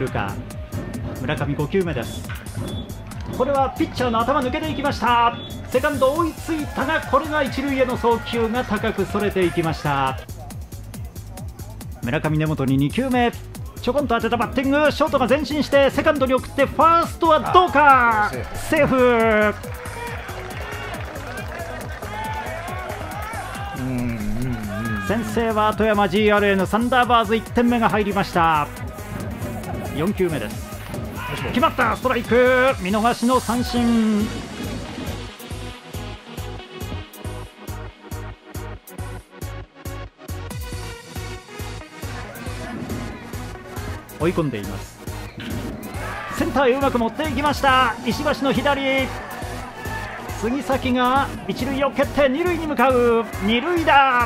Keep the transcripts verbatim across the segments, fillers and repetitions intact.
るか。村上ご球目です。これはピッチャーの頭抜けていきました。セカンド追いついたが、これが一塁への送球が高くそれていきました。村上根本にに球目、ちょこんと当てたバッティング、ショートが前進してセカンドに送って、ファーストはどうか、セーフ。先制は富山 ジーアールエー のサンダーバーズ、いってんめが入りました。よん球目です。決まった、ストライク、見逃しの三振。追い込んでいます。センターへうまく持っていきました。石橋の左、杉崎が一塁を蹴って二塁に向かう。二塁だ。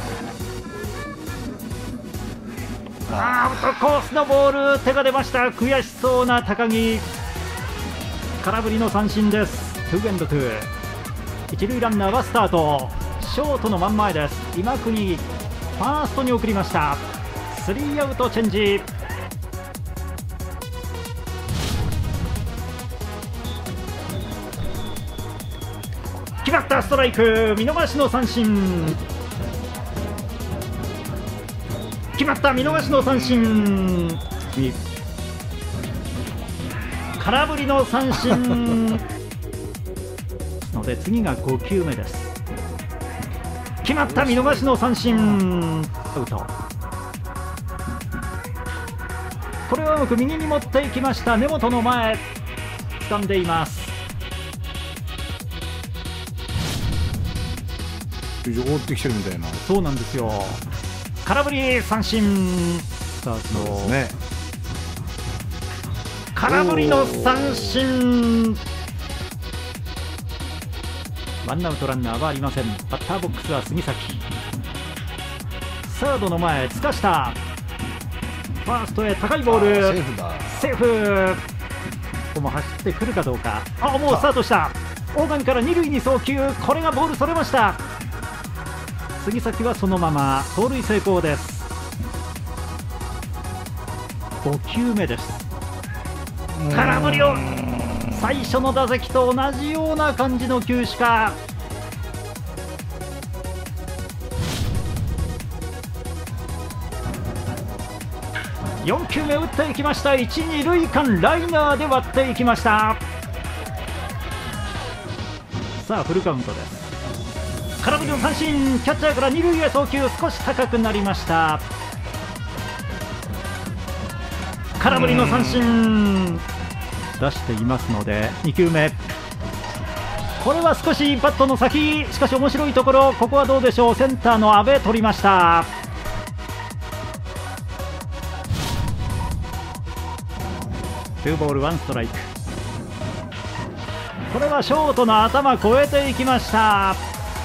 アウトコースのボール、手が出ました。悔しそうな高木、空振りの三振です。ツーエンドツー。一塁ランナーはスタート。ショートの真ん前です。今国ファーストに送りました。スリーアウトチェンジ。決まった、ストライク、見逃しの三振。決まった、見逃しの三振。空振りの三振ので、次がご球目です。決まった、見逃しの三振。アウト。これをうまく右に持っていきました。根本の前掴んでいます。 上ってきてるみたいな。 そうなんですよ。空振り三振。さあ、そうですね。空振りの三振。ワンアウトランナーはありません。バッターボックスは杉崎。サードの前、つかした。ファーストへ高いボール。 セーフだ。 セーフ。ここも走ってくるかどうか。あ、もうスタートした。大神から二塁に送球。これがボールそれました。杉崎はそのまま盗塁成功です。ご球目です。空振りを、最初の打席と同じような感じの球種か。よん球目打っていきました。一、二塁間ライナーで割っていきました。さあフルカウントです。空振りの三振、キャッチャーから二塁へ送球、少し高くなりました。空振りの三振出していますので、に球目、これは少しバットの先、しかし面白いところ、ここはどうでしょう。センターの阿部取りました。ツーボールワンストライク。これはショートの頭越えていきました。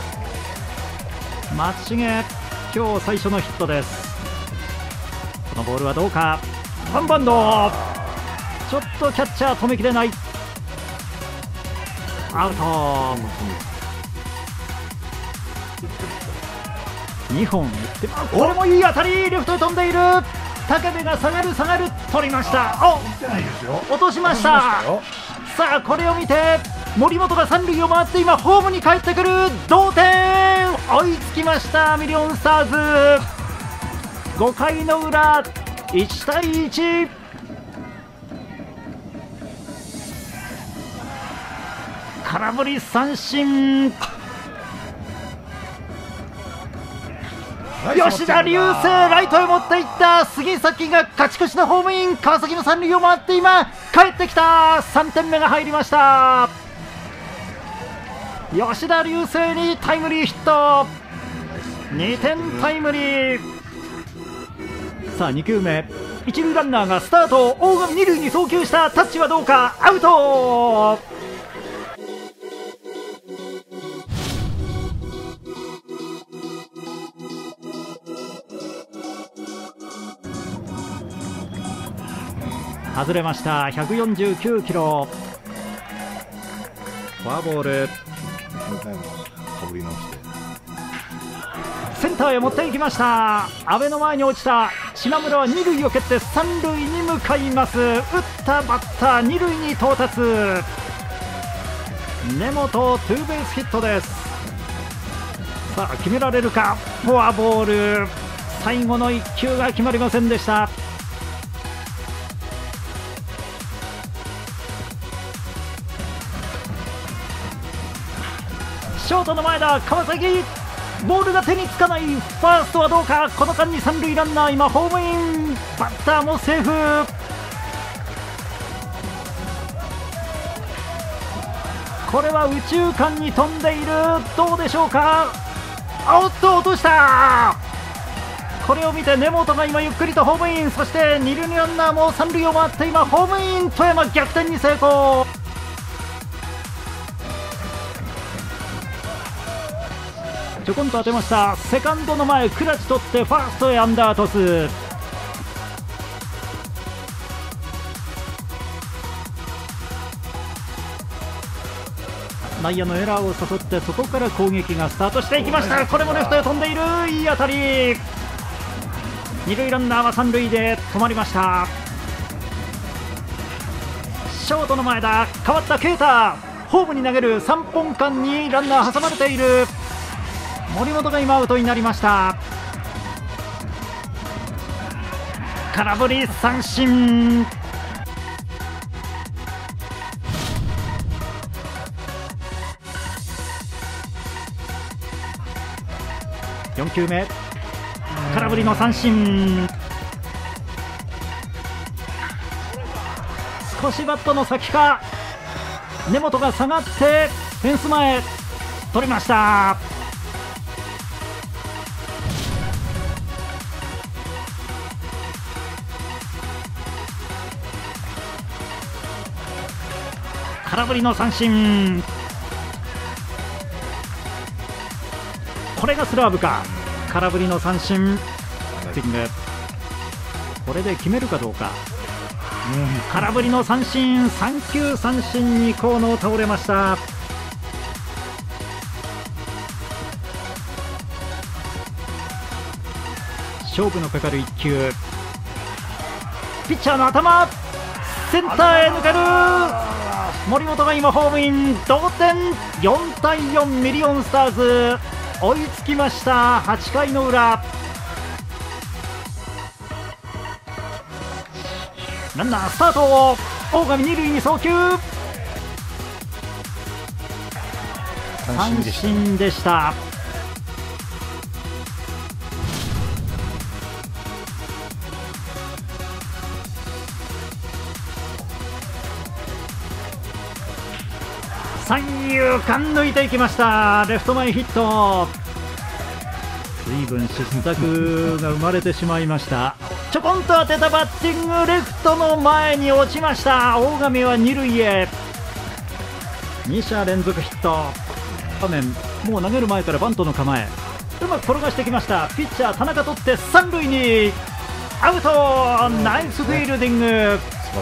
松重、今日最初のヒットです。このボールはどうか。ワンバウンド、ちょっとキャッチャー止めきれない。アウト。にほん打って、これもいい当たり、レフトへ飛んでいる。武部が下がる下がる、取りました。お、落としました。さあこれを見て森本が三塁を回って今ホームに帰ってくる。同点、追いつきましたミリオンスターズ。ごかいの裏、いちたいいち。空振り三振。吉田龍星、ライトへ持っていった。杉崎が勝ち越しのホームイン。川崎の三塁を回って今帰ってきた。さんてんめが入りました。吉田龍星にタイムリーヒット。にてんタイムリー。さあに球目、一塁ランナーがスタート。大神二塁に送球した。タッチはどうか。アウト。外れました。ひゃくよんじゅうきゅうキロ。フォアボール。 かぶり直してセンターへ持っていきました。阿部の前に落ちた。 島村は二塁を蹴って三塁に向かいます。打ったバッター二塁に到達。根本ツーベースヒットです。さあ決められるか。フォアボール、最後のいっ球が決まりませんでした。ショートの前だ、川崎、ボールが手につかない。ファーストはどうか。この間に三塁ランナー今ホームイン。バッターもセーフ。これは右中間に飛んでいる。どうでしょうか。おっと落とした。これを見て根本が今ゆっくりとホームイン。そして二塁ランナーも三塁を回って今ホームイン。富山逆転に成功。ちょこんと当てました。セカンドの前、倉地取ってファーストへアンダートス。内野のエラーを誘ってそこから攻撃がスタートしていきました。これもレフトへ飛んでいる。いい当たり。二塁ランナーは三塁で止まりました。ショートの前だ、代わった啓太、ホームに投げる。さんぼんかんにランナー挟まれている。森本が今アウトになりました。空振り三振。よん球目、空振りの三振。少しバットの先か。根本が下がってフェンス前取りました。空振りの三振。これがスラーブか。空振りの三振。これで決めるかどうか。空振りの三振。三球三振に河野倒れました。勝負のかかるいっ球。ピッチャーの頭、センターへ抜ける。森本が今ホームイン。同点。よんたいよん、ミリオンスターズ追いつきました。はちかいの裏。ランナースタート。大上二塁に送球。三振でした。三遊間抜いていきました。レフト前ヒット。随分失策が生まれてしまいました。ちょこんと当てたバッティング、レフトの前に落ちました。大上は二塁へ。に者連続ヒット。場面、もう投げる前からバントの構え、うまく転がしてきました。ピッチャー田中取って三塁にアウト。ナイスフィールディング。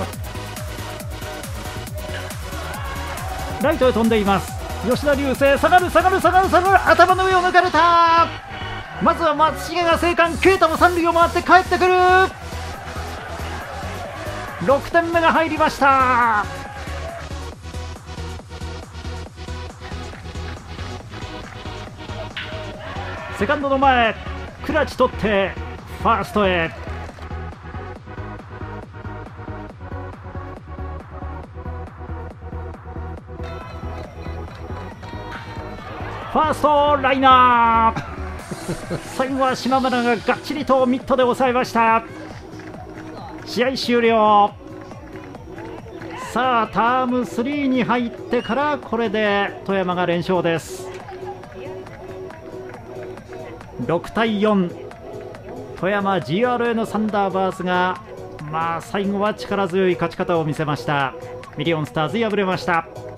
ライトへ飛んでいます。吉田龍星、下がる下がる下がる下がる。頭の上を抜かれた。まずは松重が生還。啓太も三塁を回って帰ってくる。ろくてんめが入りました。セカンドの前、倉地取ってファーストへ。ファーストライナー。最後は島村ががっちりとミットで抑えました。試合終了。さあタームスリーに入ってからこれで富山が連勝です。ろくたいよん。富山 ジーアールエー のサンダーバーズがまあ最後は力強い勝ち方を見せました。ミリオンスターズ敗れました。